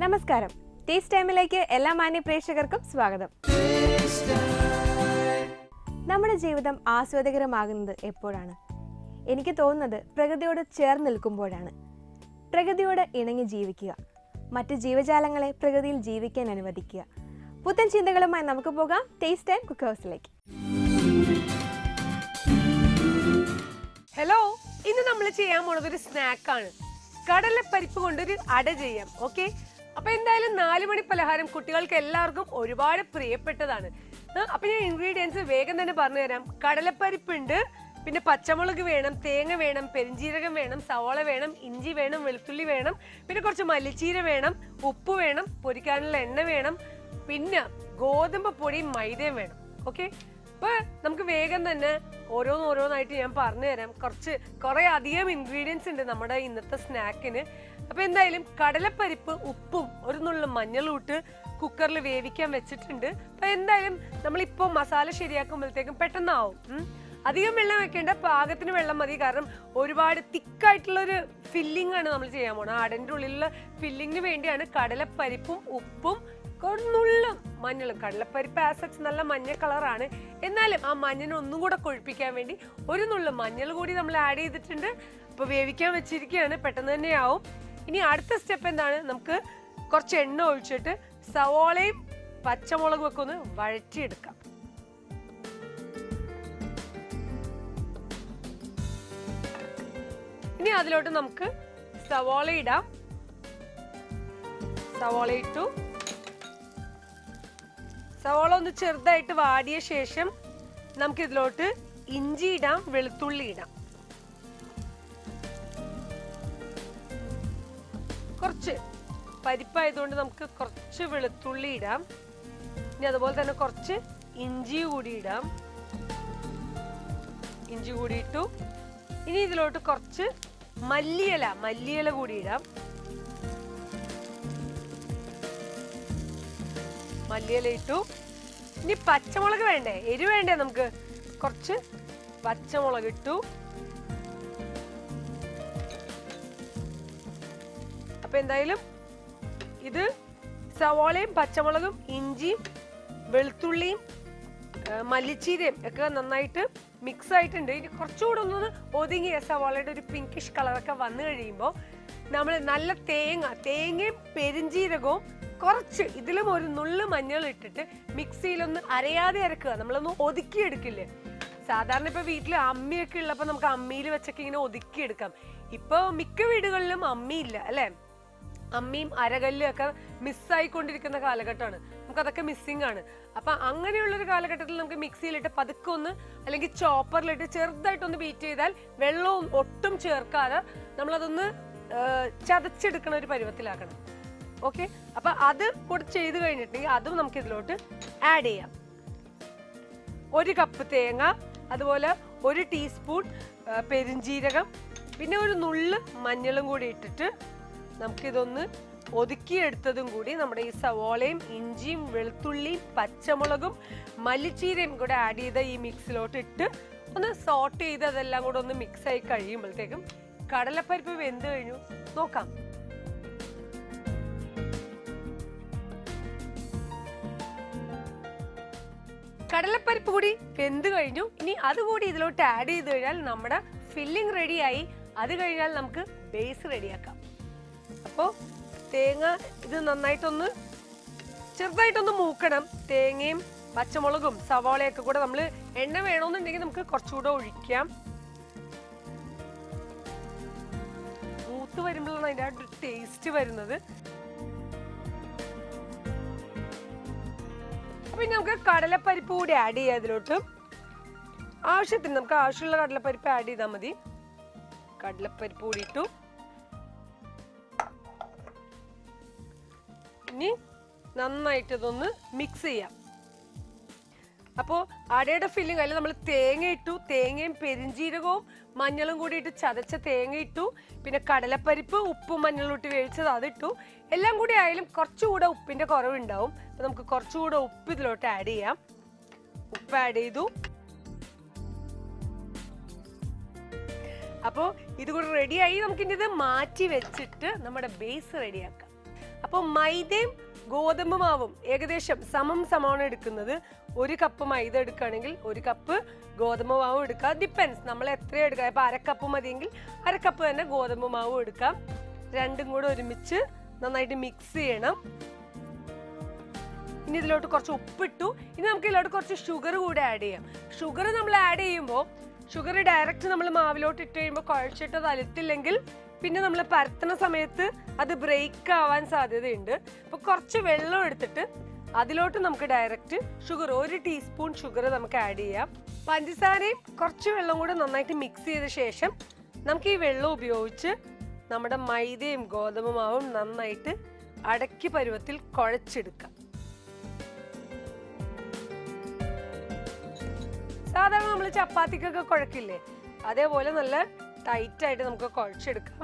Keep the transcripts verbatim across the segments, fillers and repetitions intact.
നമസ്കാരം, ടേസ്റ്റ് ടൈമിലേക്ക് എല്ലാ മാന്യ പ്രേക്ഷകർക്കും സ്വാഗതം. നമ്മുടെ ജീവിതം ആസ്വാദകരമാകുന്നത് എപ്പോഴാണ്? എനിക്ക് തോന്നുന്നത് പ്രകൃതിയോട് ചേർന്ന് നിൽക്കുമ്പോഴാണ്. പ്രകൃതിയോട് ഇണങ്ങി ജീവിക്കുക, മറ്റ് ജീവജാലങ്ങളെ പ്രകൃതിയിൽ ജീവിക്കാൻ അനുവദിക്കുക. പുത്തൻ ചിന്തകളുമായി നമുക്ക് പോകാം ടേസ്റ്റ് ടൈം കുക്ക് ഹൗസിലേക്ക്. ഹലോ, ഇന്ന് നമ്മൾ ചെയ്യാൻ പോണത് ഒരു സ്നാക്കാണ്. കടലപ്പരിപ്പ് കൊണ്ടൊരു അട ചെയ്യാം. ഓക്കെ, അപ്പൊ എന്തായാലും നാലു മണി പലഹാരം കുട്ടികൾക്ക് എല്ലാവർക്കും ഒരുപാട് പ്രിയപ്പെട്ടതാണ്. അപ്പൊ ഞാൻ ഇൻഗ്രീഡിയൻസ് വേഗം തന്നെ പറഞ്ഞു തരാം. കടലപ്പരിപ്പുണ്ട്, പിന്നെ പച്ചമുളക് വേണം, തേങ്ങ വേണം, പെരിഞ്ജീരകം വേണം, സവാള വേണം, ഇഞ്ചി വേണം, വെളുത്തുള്ളി വേണം, പിന്നെ കുറച്ച് മല്ലിച്ചീര വേണം, ഉപ്പ് വേണം, പൊരിക്കാനുള്ള എണ്ണ വേണം, പിന്നെ ഗോതമ്പ് പൊടിയും മൈദയും വേണം. ഓക്കെ, അപ്പൊ നമുക്ക് വേഗം തന്നെ ഓരോന്ന് ഓരോന്നായിട്ട് ഞാൻ പറഞ്ഞു തരാം. കുറച്ച് കുറെ അധികം ഇൻഗ്രീഡിയൻസ് ഉണ്ട് നമ്മുടെ ഇന്നത്തെ സ്നാക്കിന്. അപ്പൊ എന്തായാലും കടലപ്പരിപ്പ് ഉപ്പും ഒരു നുള്ളു മഞ്ഞളും ഇട്ട് കുക്കറിൽ വേവിക്കാൻ വെച്ചിട്ടുണ്ട്. അപ്പൊ എന്തായാലും നമ്മളിപ്പോ മസാല ശരിയാക്കുമ്പോഴത്തേക്കും പെട്ടെന്നാവും. അധികം വെള്ളം വെക്കേണ്ട, പാകത്തിന് വെള്ളം മതി. കാരണം ഒരുപാട് തിക്കായിട്ടുള്ളൊരു ഫില്ലിംഗ് ആണ് നമ്മൾ ചെയ്യാൻ പോണത്. അടൻ്റെ ഉള്ളിലുള്ള ഫില്ലിങ്ങിന് വേണ്ടിയാണ് കടലപ്പരിപ്പും ഉപ്പും നുള്ളും മഞ്ഞളും. കടലപ്പരിപ്പ് ആസച്ച് നല്ല മഞ്ഞ കളറാണ്, എന്നാലും ആ മഞ്ഞൾ ഒന്നും കൂടെ കൊഴുപ്പിക്കാൻ വേണ്ടി ഒരു നുള്ളു മഞ്ഞൾ കൂടി നമ്മൾ ആഡ് ചെയ്തിട്ടുണ്ട്. അപ്പൊ വേവിക്കാൻ വെച്ചിരിക്കുകയാണ്, പെട്ടെന്ന് തന്നെ ആവും. ഇനി അടുത്ത സ്റ്റെപ്പ് എന്താണ്? നമുക്ക് കുറച്ച് എണ്ണ ഒഴിച്ചിട്ട് സവാളയും പച്ചമുളകും ഒക്കെ ഒന്ന് വഴറ്റിയെടുക്കാം. ഇനി അതിലോട്ട് നമുക്ക് സവാള ഇടാം. സവാള ഇട്ടു. സവാള ഒന്ന് ചെറുതായിട്ട് വാടിയ ശേഷം നമുക്ക് ഇതിലോട്ട് ഇഞ്ചി ഇടാം, വെളുത്തുള്ളി ഇടാം. കുറച്ച് പരിപ്പായതുകൊണ്ട് നമുക്ക് കുറച്ച് വെളുത്തുള്ളി ഇടാം. ഇനി അതുപോലെ തന്നെ കുറച്ച് ഇഞ്ചി കൂടി ഇടാം. ഇഞ്ചി കൂടി ഇട്ടു. ഇനി ഇതിലോട്ട് കുറച്ച് മല്ലിയില മല്ലിയില കൂടി ഇടാം. മല്ലിയില ഇട്ടു. ഇനി പച്ചമുളക് വേണ്ടേ, എരിവ് വേണ്ടേ? നമുക്ക് കുറച്ച് പച്ചമുളക് ഇട്ടു. അപ്പൊ എന്തായാലും ഇത് സവാളയും പച്ചമുളകും ഇഞ്ചിയും വെളുത്തുള്ളിയും മല്ലിച്ചീരയും ഒക്കെ നന്നായിട്ട് മിക്സ് ആയിട്ടുണ്ട്. ഇനി കുറച്ചുകൂടെ ഒന്ന് ഒതുങ്ങിയ സവാളയുടെ ഒരു പിങ്കിഷ് കളറൊക്കെ വന്നു കഴിയുമ്പോൾ നമ്മൾ നല്ല തേങ്ങ തേങ്ങയും പെരിഞ്ജീരകവും കുറച്ച് ഇതിലും ഒരു നുള്ളു മഞ്ഞൾ ഇട്ടിട്ട് മിക്സിയിലൊന്ന് അരയാതെ അരക്കുക. നമ്മളൊന്ന് ഒതുക്കിയെടുക്കില്ലേ? സാധാരണ ഇപ്പൊ വീട്ടിൽ അമ്മിയൊക്കെ ഉള്ളപ്പോ നമുക്ക് അമ്മിയിൽ വെച്ചൊക്കെ ഇങ്ങനെ ഒതുക്കിയെടുക്കാം. ഇപ്പൊ മിക്ക വീടുകളിലും അമ്മിയില്ല അല്ലെ? അമ്മിയും അരകല്ലും ഒക്കെ മിസ്സായിക്കൊണ്ടിരിക്കുന്ന കാലഘട്ടമാണ്. നമുക്ക് അതൊക്കെ മിസ്സിംഗ് ആണ്. അപ്പൊ അങ്ങനെയുള്ളൊരു കാലഘട്ടത്തിൽ നമുക്ക് മിക്സിയിലിട്ട് പതുക്കെ ഒന്ന് അല്ലെങ്കിൽ ചോപ്പറിലിട്ട് ചെറുതായിട്ടൊന്ന് ബീറ്റ് ചെയ്താൽ വെള്ളവും ഒട്ടും ചേർക്കാതെ നമ്മളതൊന്ന് ചതച്ചെടുക്കണ ഒരു പരുവത്തിലാക്കണം. ഓക്കെ, അപ്പൊ അത് കൂടെ ചെയ്ത് കഴിഞ്ഞിട്ടുണ്ടെങ്കിൽ അതും നമുക്ക് ഇതിലോട്ട് ആഡ് ചെയ്യാം. ഒരു കപ്പ് തേങ്ങ, അതുപോലെ ഒരു ടീസ്പൂൺ പെരിഞ്ജീരകം, പിന്നെ ഒരു നുള്ള് മഞ്ഞളും കൂടി ഇട്ടിട്ട് നമുക്കിതൊന്ന് ഒതുക്കിയെടുത്തതും കൂടി നമ്മുടെ ഈ സവാളയും ഇഞ്ചിയും വെളുത്തുള്ളിയും പച്ചമുളകും മല്ലിച്ചീരയും കൂടെ ആഡ് ചെയ്ത ഈ മിക്സിലോട്ട് ഇട്ട് ഒന്ന് സോട്ട് ചെയ്ത് അതെല്ലാം കൂടെ ഒന്ന് മിക്സ് ആയി കഴിയുമ്പോഴത്തേക്കും കടലപ്പരിപ്പ് വെന്ത് കഴിഞ്ഞു. നോക്കാം. കടലപ്പരിപ്പ് കൂടി വെന്ത് കഴിഞ്ഞു. ഇനി അതുകൂടി ഇതിലോട്ട് ആഡ് ചെയ്ത് കഴിഞ്ഞാൽ നമ്മുടെ ഫില്ലിംഗ് റെഡിയായി. അത് കഴിഞ്ഞാൽ നമുക്ക് ബേസ് റെഡിയാക്കാം. അപ്പോൾ തേങ്ങ ഇത് നന്നായിട്ടൊന്ന് ചെറുതായിട്ടൊന്ന് മൂക്കണം. തേങ്ങയും പച്ചമുളകും സവാളയൊക്കെ കൂടെ നമ്മൾ എണ്ണ വേണമെന്നുണ്ടെങ്കിൽ നമുക്ക് കുറച്ചുകൂടെ ഒഴിക്കാം. മൂത്ത് വരുമ്പോഴാണ് അതിൻ്റെ ആ ടേസ്റ്റ് വരുന്നത്. പിന്നെ നമുക്ക് കടലപ്പരിപ്പ് കൂടി ആഡ് ചെയ്യാം ഇതിലോട്ട്. ആവശ്യത്തിന് നമുക്ക് ആവശ്യമുള്ള കടലപ്പരിപ്പ് ആഡ് ചെയ്താൽ മതി. കടലപ്പരിപ്പ് കൂടി ഇട്ടു. ഇനി നന്നായിട്ട് ഇതൊന്ന് മിക്സ് ചെയ്യാം. അപ്പോൾ അടയുടെ ഫില്ലിംഗ് അതിൽ നമ്മൾ തേങ്ങ ഇട്ടു. തേങ്ങയും പെരിഞ്ജീരകവും മഞ്ഞളും കൂടി ഇട്ട് ചതച്ച തേങ്ങ ഇട്ടു. പിന്നെ കടലപ്പരിപ്പ് ഉപ്പും മഞ്ഞളും ഇട്ട് വേവിച്ചത് അതിട്ടു. എല്ലാം കൂടി ആയാലും കുറച്ചുകൂടെ ഉപ്പിന്റെ കുറവുണ്ടാവും. അപ്പൊ നമുക്ക് കുറച്ചുകൂടെ ഉപ്പ് ഇതിലോട്ട് ആഡ് ചെയ്യാം. ഉപ്പ് ആഡ് ചെയ്തു. അപ്പോൾ ഇത് കൂടെ റെഡിയായി. നമുക്കിനി ഇത് മാറ്റി വെച്ചിട്ട് നമ്മുടെ ബേസ് റെഡിയാക്കാം. അപ്പോൾ മൈദയും ഗോതമ്പ് മാവും ഏകദേശം സമം സമമാണ് എടുക്കുന്നത്. ഒരു കപ്പ് മൈദ എടുക്കുകയാണെങ്കിൽ ഒരു കപ്പ് ഗോതമ്പ് മാവും എടുക്കാം. ഡിപ്പെൻസ് നമ്മൾ എത്രയും എടുക്കാം. ഇപ്പം അരക്കപ്പ് മതിയെങ്കിൽ അരക്കപ്പ് തന്നെ ഗോതമ്പ് മാവും എടുക്കാം. രണ്ടും കൂടെ ഒരുമിച്ച് നന്നായിട്ട് മിക്സ് ചെയ്യണം. ഇനി ഇതിലോട്ട് കുറച്ച് ഉപ്പിട്ടു. ഇനി നമുക്ക് ഇതിലോട്ട് കുറച്ച് ഷുഗർ കൂടെ ആഡ് ചെയ്യാം. ഷുഗർ നമ്മൾ ആഡ് ചെയ്യുമ്പോൾ ഷുഗർ ഡയറക്റ്റ് നമ്മൾ മാവിലോട്ട് ഇട്ട് കഴിയുമ്പോൾ കുഴച്ചിട്ട് അത് അലുത്തില്ലെങ്കിൽ പിന്നെ നമ്മൾ പരത്തുന്ന സമയത്ത് അത് ബ്രേക്ക് ആവാൻ സാധ്യതയുണ്ട്. അപ്പോൾ കുറച്ച് വെള്ളം എടുത്തിട്ട് അതിലോട്ട് നമുക്ക് ഡയറക്റ്റ് ഷുഗർ ഒരു ടീസ്പൂൺ ഷുഗർ നമുക്ക് ആഡ് ചെയ്യാം. പഞ്ചസാരയും കുറച്ച് വെള്ളം കൂടെ നന്നായിട്ട് മിക്സ് ചെയ്ത ശേഷം നമുക്ക് ഈ വെള്ളം ഉപയോഗിച്ച് നമ്മുടെ മൈദയും ഗോതമ്പ് മാവും നന്നായിട്ട് അടക്കി പരുവത്തിൽ കുഴച്ചെടുക്കാം. സാധാരണ നമ്മൾ ചപ്പാത്തിക്കൊക്കെ കുഴക്കില്ലേ, അതേപോലെ നല്ല ടൈറ്റ് ആയിട്ട് നമുക്ക് കുഴച്ചെടുക്കാം.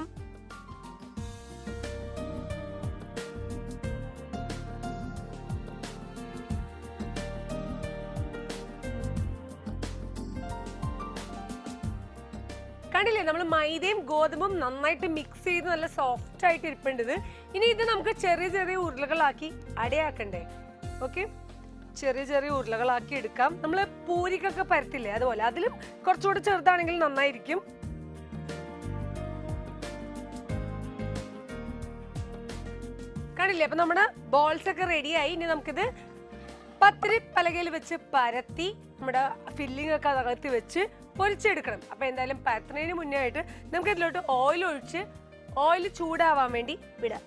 കണ്ടില്ലേ, നമ്മൾ മൈദയും ഗോതമ്പും നന്നായിട്ട് മിക്സ് ചെയ്ത് നല്ല സോഫ്റ്റ് ആയിട്ട് ഇരിപ്പേണ്ടത്. ഇനി ഇത് നമുക്ക് ചെറിയ ചെറിയ ഉരുളകളാക്കി അടയാക്കണ്ടേ. ഓക്കെ, ചെറിയ ചെറിയ ഉരുളകളാക്കി എടുക്കാം. നമ്മൾ പൂരിക്കൊക്കെ പരത്തില്ലേ അതുപോലെ, അതിലും കുറച്ചുകൂടെ ചെറുതാണെങ്കിൽ നന്നായിരിക്കും. കണ്ടില്ലേ, അപ്പൊ നമ്മുടെ ബോൾസ് ഒക്കെ റെഡിയായി. ഇനി നമുക്കിത് പത്തിരി പലകയിൽ വെച്ച് പരത്തി നമ്മുടെ ഫില്ലിംഗ് ഒക്കെ അകത്ത് വെച്ച് പൊരിച്ചെടുക്കണം. അപ്പൊ എന്തായാലും പരത്തുന്നതിന് മുന്നേ ആയിട്ട് നമുക്ക് ഇതിലോട്ട് ഓയിൽ ഒഴിച്ച് ഓയിൽ ചൂടാവാൻ വേണ്ടി വിടാം.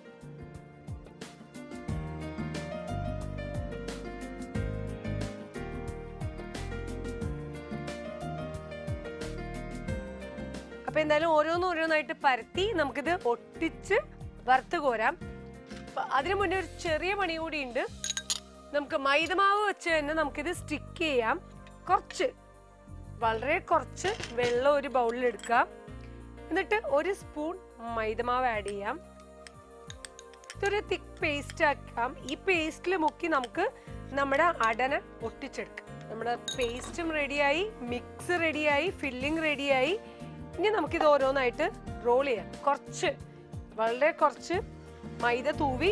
അപ്പൊ എന്തായാലും ഓരോന്നും ഓരോന്നായിട്ട് പരത്തി നമുക്കിത് ഒട്ടിച്ച് വറുത്ത് കോരാം. അതിനു മുന്നേ ഒരു ചെറിയ പണി കൂടി ഉണ്ട്. നമുക്ക് മൈദമാവ് വെച്ച് തന്നെ നമുക്കിത് സ്റ്റിക്ക് ചെയ്യാം. കുറച്ച് വളരെ കുറച്ച് വെള്ളം ഒരു ബൗളിൽ എടുക്കാം. എന്നിട്ട് ഒരു സ്പൂൺ മൈദമാവ് ആഡ് ചെയ്യാം. ഇതൊരു തിക്ക് പേസ്റ്റ് ആക്കാം. ഈ പേസ്റ്റിൽ മുക്കി നമുക്ക് നമ്മുടെ അടന ഒട്ടിച്ചെടുക്കാം. നമ്മുടെ പേസ്റ്റും റെഡിയായി, മിക്സ് റെഡിയായി, ഫില്ലിംഗ് റെഡിയായി. ഇനി നമുക്കിത് ഓരോന്നായിട്ട് റോൾ ചെയ്യാം. കുറച്ച് വളരെ കുറച്ച് മൈദ തൂവി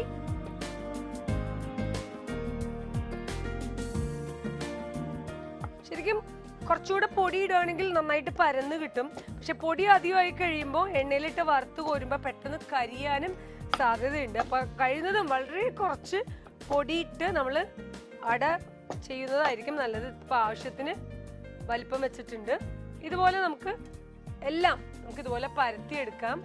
ശരിക്കും കുറച്ചുകൂടെ പൊടി ഇടുകയാണെങ്കിൽ നന്നായിട്ട് പരന്ന് കിട്ടും. പക്ഷെ പൊടി അധികമായി കഴിയുമ്പോൾ എണ്ണയിലിട്ട് വറുത്ത് കോരുമ്പോൾ പെട്ടെന്ന് കരിയാനും സാധ്യതയുണ്ട്. അപ്പൊ കഴിയുന്നതും വളരെ കുറച്ച് പൊടിയിട്ട് നമ്മൾ അട ചെയ്യുന്നതായിരിക്കും നല്ലത്. ഇപ്പൊ ആവശ്യത്തിന് വലിപ്പം വെച്ചിട്ടുണ്ട്. ഇതുപോലെ നമുക്ക് എല്ലാം നമുക്ക് ഇതുപോലെ പരത്തിയെടുക്കാം.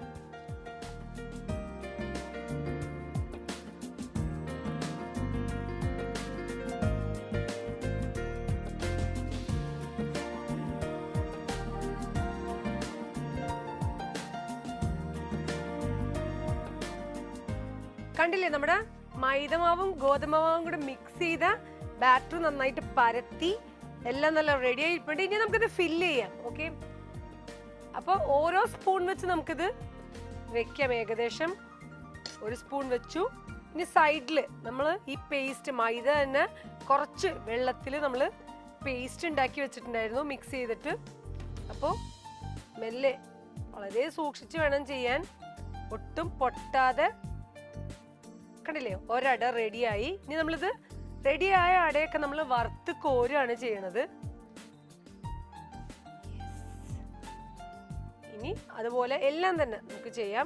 കണ്ടില്ലേ, നമ്മുടെ മൈദമാവും ഗോതമ്പമാവും കൂടെ മിക്സ് ചെയ്ത ബാറ്റർ നന്നായിട്ട് പരത്തി എല്ലാം നല്ല റെഡി ആയിട്ടുണ്ട്. ഇനി നമുക്കിത് ഫില്ല് ചെയ്യാം. ഓക്കെ, അപ്പോൾ ഓരോ സ്പൂൺ വെച്ച് നമുക്കിത് വെക്കാം. ഏകദേശം ഒരു സ്പൂൺ വെച്ചു. ഇനി സൈഡിൽ നമ്മൾ ഈ പേസ്റ്റ് മൈദ തന്നെ കുറച്ച് വെള്ളത്തിൽ നമ്മൾ പേസ്റ്റ് ഉണ്ടാക്കി വെച്ചിട്ടുണ്ടായിരുന്നു മിക്സ് ചെയ്തിട്ട്. അപ്പോൾ മെല്ലെ വളരെ സൂക്ഷിച്ച് വേണം ചെയ്യാൻ, ഒട്ടും പൊട്ടാതെ. കണ്ടില്ലേ, ഒരട റെഡിയായി. ഇനി നമ്മളിത് റെഡിയായ അടയൊക്കെ നമ്മൾ വറുത്ത് കോരുകയാണ് ചെയ്യണത്. ഇനി അതുപോലെ എല്ലാം തന്നെ നമുക്ക് ചെയ്യാം.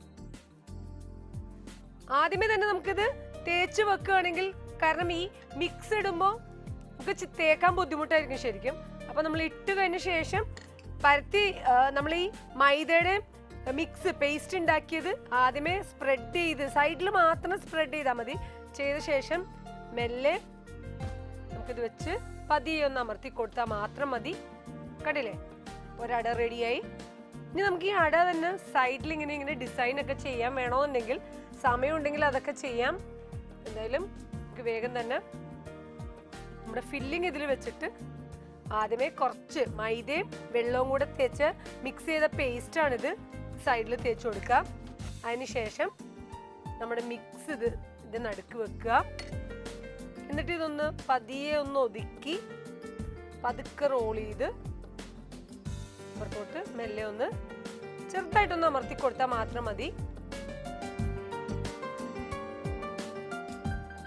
ആദ്യമേ തന്നെ നമുക്കിത് തേച്ച് വെക്കുകയാണെങ്കിൽ, കാരണം ഈ മിക്സ് ഇടുമ്പോൾ നമുക്ക് തേക്കാൻ ബുദ്ധിമുട്ടായിരിക്കും ശരിക്കും. അപ്പൊ നമ്മൾ ഇട്ട് കഴിഞ്ഞ ശേഷം പരത്തി നമ്മൾ ഈ മൈദയുടെ മിക്സ് പേസ്റ്റ് ഉണ്ടാക്കിയത് ആദ്യമേ സ്പ്രെഡ് ചെയ്ത് സൈഡിൽ മാത്രം സ്പ്രെഡ് ചെയ്താൽ മതി. ചെയ്ത ശേഷം മെല്ലെ നമുക്കിത് വെച്ച് പതിയെ ഒന്ന് അമർത്തി കൊടുത്താൽ മാത്രം മതി. കണ്ടില്ലേ, ഒരട റെഡിയായി. ഇനി നമുക്ക് ഈ അട തന്നെ സൈഡിൽ ഇങ്ങനെ ഇങ്ങനെ ഡിസൈൻ ഒക്കെ ചെയ്യാൻ വേണമെന്നുണ്ടെങ്കിൽ, സമയം ഉണ്ടെങ്കിൽ അതൊക്കെ ചെയ്യാം. എന്തായാലും നമുക്ക് വേഗം തന്നെ നമ്മുടെ ഫില്ലിങ് ഇതിൽ വെച്ചിട്ട് ആദ്യമേ കുറച്ച് മൈദയും വെള്ളവും കൂടെ തേച്ച് മിക്സ് ചെയ്ത പേസ്റ്റാണിത് സൈഡിൽ തേച്ച് കൊടുക്കുക. അതിനുശേഷം നമ്മുടെ മിക്സ് ഇത് ഇത് നടുക്ക് വെക്കുക. എന്നിട്ട് ഇതൊന്ന് പതിയെ ഒന്ന് ഒതുക്കി പതുക്കെ റോൾ ചെയ്ത് പുറത്തോട്ട് മെല്ലെ ഒന്ന് ചെറുതായിട്ടൊന്ന് അമർത്തി കൊടുത്താൽ മാത്രം മതി.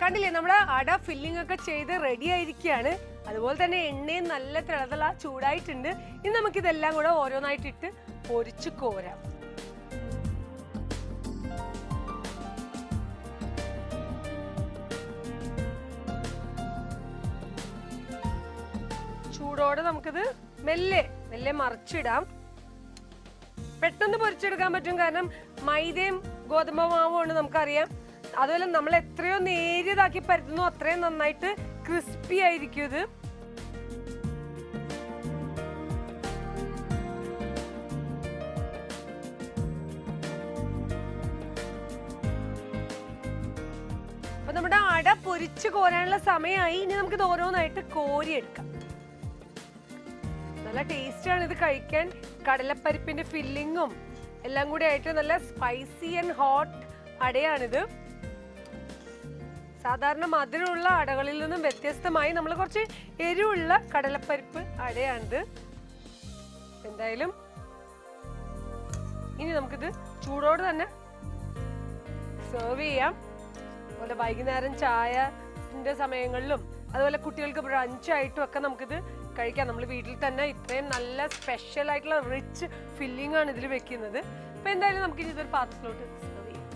കണ്ടില്ലേ നമ്മുടെ അട ഫില്ലിംഗ് ഒക്കെ ചെയ്ത് റെഡി ആയിരിക്കുകയാണ്. അതുപോലെ തന്നെ എണ്ണയും നല്ല തിളതള ചൂടായിട്ടുണ്ട്. ഇനി നമുക്ക് ഇതെല്ലാം കൂടെ ഓരോന്നായിട്ട് ഇട്ട് പൊരിച്ചു കോരാം. ചൂടോടെ നമുക്കിത് മെല്ലെ മെല്ലെ മറിച്ചിടാം. പെട്ടെന്ന് പൊരിച്ചെടുക്കാൻ പറ്റും, കാരണം മൈദയും ഗോതമ്പ് മാവും ഉണ്ട് നമുക്കറിയാം. അതുപോലെ നമ്മൾ എത്രയോ നേരിയതാക്കി പരത്തുന്നു അത്രയും നന്നായിട്ട് ക്രിസ്പി ആയിരിക്കും ഇത്. അപ്പൊ നമ്മുടെ അട പൊരിച്ച് കോരാനുള്ള സമയമായി. ഇനി നമുക്കിത് ഓരോന്നായിട്ട് കോരിയെടുക്കാം. നല്ല ടേസ്റ്റ് ആണ് ഇത് കഴിക്കാൻ. കടലപ്പരിപ്പിന്റെ ഫില്ലിങ്ങും എല്ലാം കൂടി ആയിട്ട് നല്ല സ്പൈസി ആൻഡ് ഹോട്ട് അടയാണിത്. സാധാരണ മധുരമുള്ള അടകളിൽ നിന്നും വ്യത്യസ്തമായി നമ്മൾ കുറച്ച് എരിവുള്ള കടലപ്പരിപ്പ് അടയാണിത്. എന്തായാലും ഇനി നമുക്കിത് ചൂടോടെ തന്നെ സെർവ് ചെയ്യാം. അതുപോലെ വൈകുന്നേരം ചായന്റെ സമയങ്ങളിലും അതുപോലെ കുട്ടികൾക്ക് ബ്രഞ്ചായിട്ടും ഒക്കെ നമുക്കിത് കഴിക്കാം. നമ്മൾ വീട്ടിൽ തന്നെ ഇത്രയും നല്ല സ്പെഷ്യൽ ആയിട്ടുള്ള റിച്ച് ഫില്ലിംഗ് ആണ് ഇതിൽ വെക്കുന്നത്. അപ്പൊ എന്തായാലും നമുക്ക് ഇനി ഇതൊരു പാത്രത്തിലോട്ട് സെർവ് ചെയ്യാം.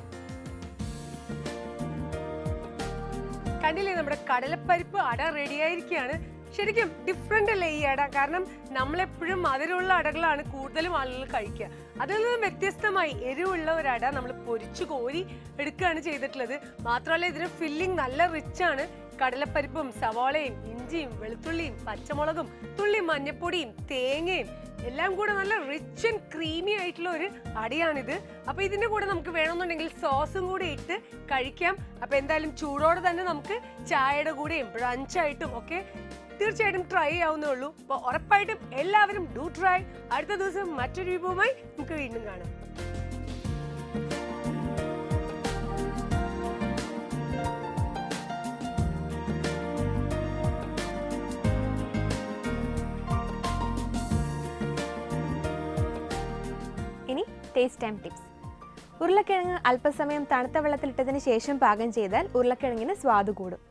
കണ്ടില്ലേ, നമ്മുടെ കടലപ്പരിപ്പ് അട റെഡി ആയിരിക്കുകയാണ്. ശരിക്കും ഡിഫറെന്റ് അല്ലേ ഈ അട? കാരണം നമ്മളെപ്പോഴും മധുരമുള്ള അടകളാണ് കൂടുതലും ആളുകൾ കഴിക്കുക. അതിൽ നിന്നും വ്യത്യസ്തമായി എരിവുള്ള ഒരു അട നമ്മൾ പൊരിച്ചു കോരി എടുക്കുകയാണ് ചെയ്തിട്ടുള്ളത്. മാത്രമല്ല ഇതിന് ഫില്ലിംഗ് നല്ല റിച്ച് ആണ്. കടലപ്പരിപ്പും സവാളയും ഇഞ്ചിയും വെളുത്തുള്ളിയും പച്ചമുളകും തുള്ളി മഞ്ഞപ്പൊടിയും തേങ്ങയും എല്ലാം കൂടെ നല്ല റിച്ച് ആൻഡ് ക്രീമി ആയിട്ടുള്ള ഒരു അടിയാണിത്. അപ്പൊ ഇതിന്റെ കൂടെ നമുക്ക് വേണമെന്നുണ്ടെങ്കിൽ സോസും കൂടെ ഇട്ട് കഴിക്കാം. അപ്പൊ എന്തായാലും ചൂടോടെ തന്നെ നമുക്ക് ചായയുടെ കൂടെയും ബ്രഞ്ചായിട്ടും ഒക്കെ തീർച്ചയായിട്ടും ട്രൈ ചെയ്യാവുന്നേ ഉള്ളൂ. അപ്പൊ ഉറപ്പായിട്ടും എല്ലാവരും ഡു ട്രൈ. അടുത്ത ദിവസം മറ്റൊരു വിഭവമായി നമുക്ക് വീണ്ടും കാണാം. ഇനി ടേസ്റ്റ് ടൈം ടിപ്സ്. ഉരുളക്കിഴങ്ങ് അല്പസമയം തണുത്ത വെള്ളത്തിലിട്ടതിന് ശേഷം പാകം ചെയ്താൽ ഉരുളക്കിഴങ്ങിന് സ്വാദ് കൂടും.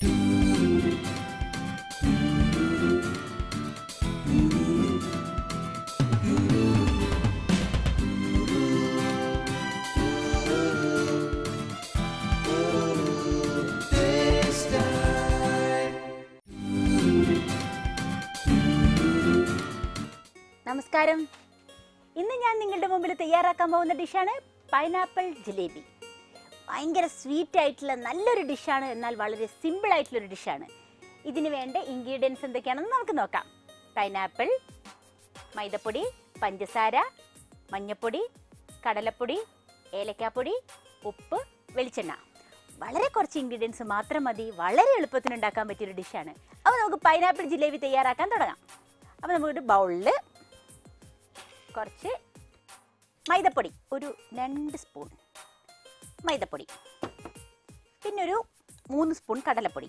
നമസ്കാരം. ഇന്ന് ഞാൻ നിങ്ങളുടെ മുമ്പിൽ തയ്യാറാക്കാൻ പോകുന്ന ഡിഷാണ് പൈനാപ്പിൾ ജിലേബി. ഭയങ്കര സ്വീറ്റ് ആയിട്ടുള്ള നല്ലൊരു ഡിഷാണ്, എന്നാൽ വളരെ സിമ്പിൾ ആയിട്ടുള്ളൊരു ഡിഷാണ്. ഇതിന് വേണ്ട ഇൻഗ്രീഡിയൻസ് എന്തൊക്കെയാണെന്ന് നമുക്ക് നോക്കാം. പൈനാപ്പിൾ, മൈദപ്പൊടി, പഞ്ചസാര, മഞ്ഞൾപ്പൊടി, കടലപ്പൊടി, ഏലക്കാപ്പൊടി, ഉപ്പ്, വെളിച്ചെണ്ണ. വളരെ കുറച്ച് ഇൻഗ്രീഡിയൻസ് മാത്രം മതി. വളരെ എളുപ്പത്തിന് ഉണ്ടാക്കാൻ പറ്റിയൊരു ഡിഷാണ്. അപ്പോൾ നമുക്ക് പൈനാപ്പിൾ ജിലേബി തയ്യാറാക്കാൻ തുടങ്ങാം. അപ്പോൾ നമുക്കൊരു ബൗളിൽ കുറച്ച് മൈദപ്പൊടി, ഒരു രണ്ട് സ്പൂൺ മൈദപ്പൊടി, പിന്നെ ഒരു മൂന്ന് സ്പൂൺ കടലപ്പൊടി,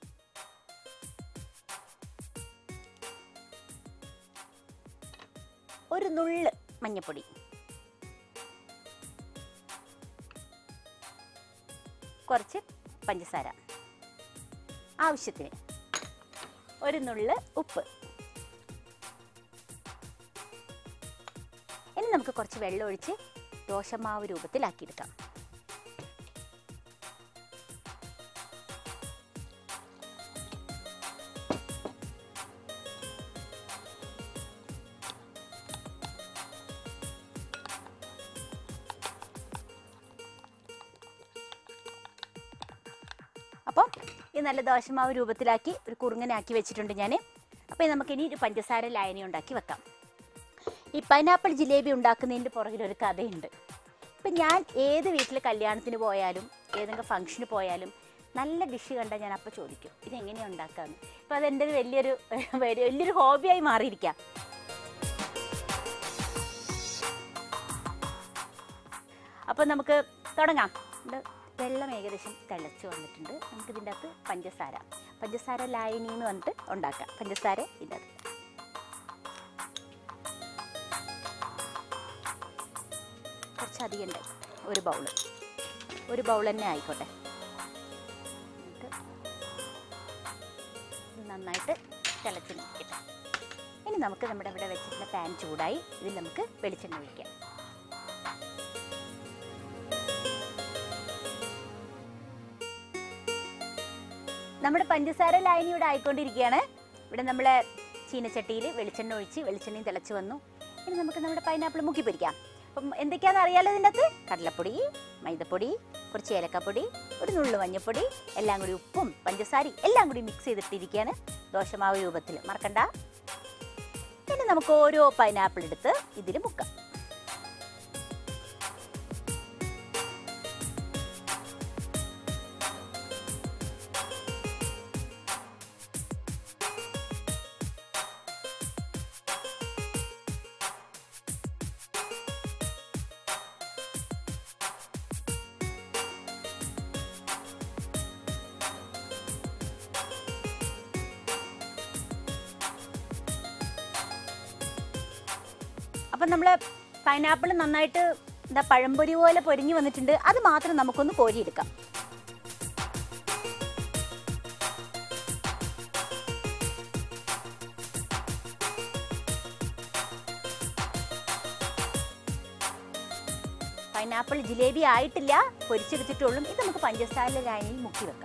ഒരു നുള്ള് മഞ്ഞൾപ്പൊടി, കുറച്ച് പഞ്ചസാര, ആവശ്യത്തിന് ഒരു നുള്ള് ഉപ്പ്. ഇനി നമുക്ക് കുറച്ച് വെള്ളം ഒഴിച്ച് ദോശമാവ് രൂപത്തിലാക്കിയെടുക്കാം. അപ്പോൾ ഈ നല്ല ദോശമാവ് രൂപത്തിലാക്കി ഒരു കുറുങ്ങനാക്കി വെച്ചിട്ടുണ്ട് ഞാൻ. അപ്പോൾ നമുക്കിനി ഒരു പഞ്ചസാര ലായനി ഉണ്ടാക്കി വെക്കാം. ഈ പൈനാപ്പിൾ ജിലേബി ഉണ്ടാക്കുന്നതിൻ്റെ പുറകിലൊരു കഥയുണ്ട്. ഇപ്പം ഞാൻ ഏത് വീട്ടിൽ കല്യാണത്തിന് പോയാലും ഏതെങ്കിലും ഫംഗ്ഷന് പോയാലും നല്ല ഡിഷ് കണ്ടാൽ ഞാൻ അപ്പോൾ ചോദിക്കും ഇതെങ്ങനെയാണ് ഉണ്ടാക്കാമെന്ന്. ഇപ്പോൾ അതെൻ്റെ ഒരു വലിയൊരു വലിയൊരു ഹോബിയായി മാറിയിരിക്കാം. അപ്പോൾ നമുക്ക് തുടങ്ങാം. വെള്ളം ഏകദേശം തിളച്ച് വന്നിട്ടുണ്ട്. നമുക്കിതിൻ്റെ അകത്ത് പഞ്ചസാര പഞ്ചസാര ലായനി എന്ന് പറഞ്ഞിട്ട് ഉണ്ടാക്കാം. പഞ്ചസാര ഇതിൻ്റെ അകത്ത് കുറച്ചധികം ഉണ്ടായി. ഒരു ബൗള് ഒരു ബൗൾ തന്നെ ആയിക്കോട്ടെ. നമുക്ക് നന്നായിട്ട് തിളച്ച് നിൽക്കട്ടെ. ഇനി നമുക്ക് നമ്മുടെ ഇവിടെ വെച്ചിട്ടുള്ള പാൻ ചൂടായി. ഇതിൽ നമുക്ക് വെളിച്ചെണ്ണ ഒഴിക്കാം. നമ്മുടെ പഞ്ചസാര ലായനി ഇവിടെ ആയിക്കൊണ്ടിരിക്കുകയാണ്. ഇവിടെ നമ്മൾ ചീനച്ചട്ടിയിൽ വെളിച്ചെണ്ണ ഒഴിച്ച് വെളിച്ചെണ്ണയും തിളച്ച് വന്നു. ഇനി നമുക്ക് നമ്മുടെ പൈനാപ്പിൾ മുക്കി പൊരിക്കാം. അപ്പം എന്തൊക്കെയാണെന്ന് അറിയാലോ ഇതിൻ്റെ അകത്ത്? കടലപ്പൊടി, മൈദപ്പൊടി, കുറച്ച് ഏലക്കപ്പൊടി, ഒരു നുള്ളു മഞ്ഞൾപ്പൊടി, എല്ലാം കൂടി ഉപ്പും പഞ്ചസാരയും എല്ലാം കൂടി മിക്സ് ചെയ്തിട്ടിരിക്കുകയാണ് ദോശമാവ് രൂപത്തിൽ. മറക്കണ്ട. ഇനി നമുക്ക് ഓരോ പൈനാപ്പിൾ എടുത്ത് ഇതിൽ മുക്കാം. അപ്പം നമ്മൾ പൈനാപ്പിൾ നന്നായിട്ട് എന്താ പഴംപൊരി പോലെ പൊരിഞ്ഞു വന്നിട്ടുണ്ട്. അത് മാത്രം നമുക്കൊന്ന് കോരിയെടുക്കാം. പൈനാപ്പിൾ ജിലേബി ആയിട്ടില്ല, പൊരിച്ചെടുത്തിട്ടുള്ളൂ. ഇത് നമുക്ക് പഞ്ചസാര ലായനിയിൽ മുക്കി വെക്കാം.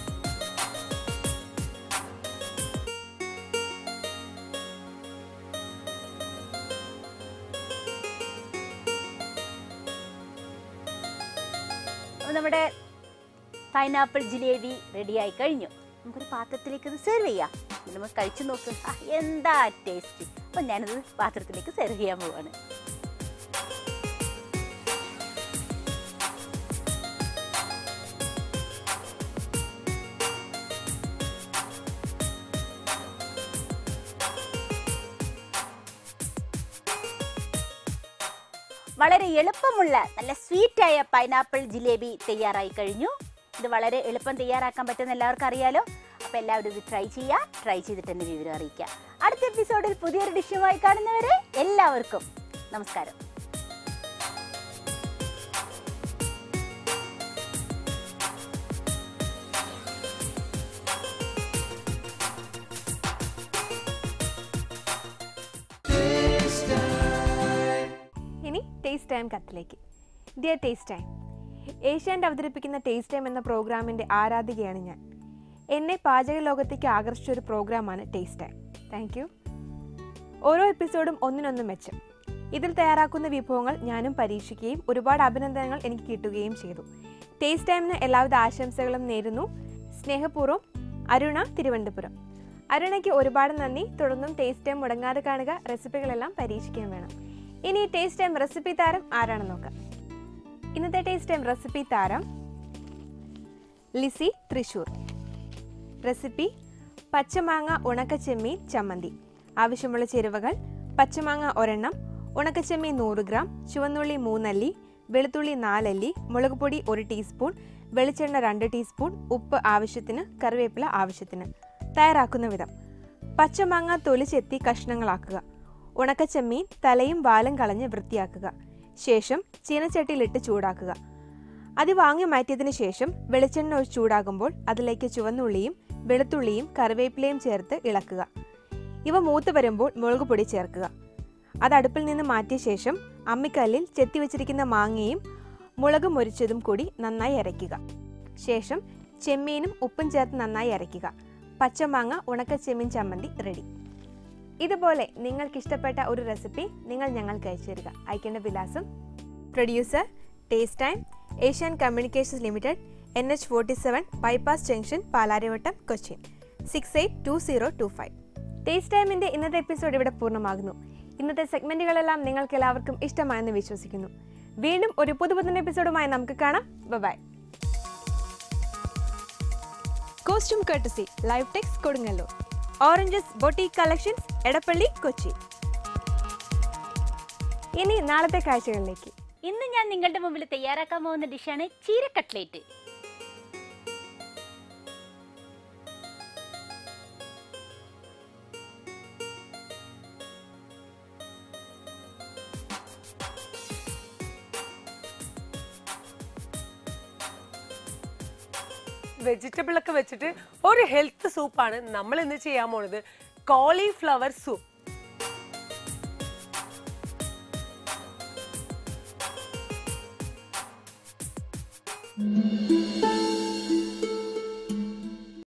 നമ്മുടെ പൈനാപ്പിൾ ജിലേബി റെഡിയായി കഴിഞ്ഞു. നമുക്കൊരു പാത്രത്തിലേക്ക് ഇത് സെർവ് ചെയ്യാം. നമുക്ക് കഴിച്ചു നോക്ക്. എന്താ ടേസ്റ്റ്. അപ്പം ഞാനത് പാത്രത്തിലേക്ക് സെർവ് ചെയ്യാൻ പോവാണ്. വളരെ എളുപ്പമുള്ള നല്ല സ്വീറ്റായ പൈനാപ്പിൾ ജിലേബി തയ്യാറായി കഴിഞ്ഞു. ഇത് വളരെ എളുപ്പം തയ്യാറാക്കാൻ പറ്റുന്ന എല്ലാവർക്കും അറിയാലോ. അപ്പോൾ എല്ലാവരും ഇത് ട്രൈ ചെയ്യുക. ട്രൈ ചെയ്തിട്ട് തന്നെ വിവരം അറിയിക്കുക. അടുത്ത എപ്പിസോഡിൽ പുതിയൊരു ഡിഷുമായി കാണുന്നവരെ എല്ലാവർക്കും നമസ്കാരം. ടേസ്റ്റ് ടൈം കത്തിലേക്ക്. ഡിയർ ടേസ്റ്റ് ടൈം, ഏഷ്യാനെറ്റ് അവതരിപ്പിക്കുന്ന ടേസ്റ്റ് ടൈം എന്ന പ്രോഗ്രാമിൻ്റെ ആരാധികയാണ് ഞാൻ. എന്നെ പാചക ലോകത്തേക്ക് ആകർഷിച്ച ഒരു പ്രോഗ്രാമാണ് ടേസ്റ്റ് ടൈം. Thank you. ഓരോ എപ്പിസോഡും ഒന്നിനൊന്നും മെച്ചം. ഇതിൽ തയ്യാറാക്കുന്ന വിഭവങ്ങൾ ഞാനും പരീക്ഷിക്കുകയും ഒരുപാട് അഭിനന്ദനങ്ങൾ എനിക്ക് കിട്ടുകയും ചെയ്തു. ടേസ്റ്റ് ടൈമിന് എല്ലാവിധ ആശംസകളും നേരുന്നു. സ്നേഹപൂർവ്വം, അരുണ, തിരുവനന്തപുരം. അരുണയ്ക്ക് ഒരുപാട് നന്ദി. തുടർന്നും ടേസ്റ്റ് ടൈം മുടങ്ങാതെ കാണുക. റെസിപ്പികളെല്ലാം പരീക്ഷിക്കാൻ വേണം. ഇനി ടേസ്റ്റ് ടൈം റെസിപ്പി താരം ആരാണെന്ന് നോക്കാം. ഇന്നത്തെ ടേസ്റ്റ് ടൈം റെസിപ്പി താരം ലിസി, തൃശ്ശൂർ. റെസിപ്പി: പച്ചമാങ്ങ ഉണക്കച്ചെമ്മീൻ ചമ്മന്തി. ആവശ്യമുള്ള ചേരുവകൾ: പച്ചമാങ്ങ ഒരെണ്ണം, ഉണക്കച്ചെമ്മീൻ നൂറ് ഗ്രാം, ചുവന്നുള്ളി മൂന്നല്ലി, വെളുത്തുള്ളി നാലല്ലി, മുളക് പൊടി ഒരു ടീസ്പൂൺ, വെളിച്ചെണ്ണ രണ്ട് ടീസ്പൂൺ, ഉപ്പ് ആവശ്യത്തിന്, കറിവേപ്പില ആവശ്യത്തിന്. തയ്യാറാക്കുന്ന വിധം: പച്ചമാങ്ങ തൊലി ചെത്തി കഷ്ണങ്ങളാക്കുക. ഉണക്കച്ചെമ്മീൻ തലയും വാലും കളഞ്ഞ് വൃത്തിയാക്കുക. ശേഷം ചീനച്ചട്ടിയിലിട്ട് ചൂടാക്കുക. അത് വാങ്ങി മാറ്റിയതിന് ശേഷം വെളിച്ചെണ്ണ ഒഴിച്ച് ചൂടാകുമ്പോൾ അതിലേക്ക് ചുവന്നുള്ളിയും വെളുത്തുള്ളിയും കറിവേപ്പിലയും ചേർത്ത് ഇളക്കുക. ഇവ മൂത്ത് വരുമ്പോൾ മുളക് പൊടി ചേർക്കുക. അത് അടുപ്പിൽ നിന്ന് മാറ്റിയ ശേഷം അമ്മിക്കല്ലിൽ ചെത്തിവെച്ചിരിക്കുന്ന മാങ്ങയും മുളക് മൊരിച്ചതും കൂടി നന്നായി അരയ്ക്കുക. ശേഷം ചെമ്മീനും ഉപ്പും ചേർത്ത് നന്നായി അരയ്ക്കുക. പച്ചമാങ്ങ ഉണക്കച്ചെമ്മീൻ ചമ്മന്തി റെഡി. ഇതുപോലെ നിങ്ങൾക്കിഷ്ടപ്പെട്ട ഒരു റെസിപ്പി നിങ്ങൾ ഞങ്ങൾക്ക് അയച്ചു തരിക. അയക്കേണ്ട വിലാസം: producer, taste time, Asian communications limited, N H forty seven bypass junction, Palarivattom, Cochin six eight two zero two five. Taste ടൈമിൻ്റെ ഇന്നത്തെ എപ്പിസോഡ് ഇവിടെ പൂർണ്ണമാകുന്നു. ഇന്നത്തെ സെഗ്മെന്റുകളെല്ലാം നിങ്ങൾക്ക് എല്ലാവർക്കും ഇഷ്ടമായെന്ന് വിശ്വസിക്കുന്നു. വീണ്ടും ഒരു പുതുപുത്തൻ എപ്പിസോഡുമായി നമുക്ക് കാണാം. Bye. Costume courtesy live tex Kodungallur. Oranges boutique collections Edappally, Kochi. ഇനി നാളത്തെ കാഴ്ചകളിലേക്ക്. ഇന്ന് ഞാൻ നിങ്ങളുടെ മുമ്പിൽ തയ്യാറാക്കാൻ പോകുന്ന ഡിഷാണ് ചീര കട്ട്ലേറ്റ്. വെജിറ്റബിൾ ഒക്കെ വെച്ചിട്ട് ഒരു ഹെൽത്ത് സൂപ്പാണ് നമ്മൾ ഇന്ന് ചെയ്യാൻ പോണത്. Cauliflower soup. Mm-hmm.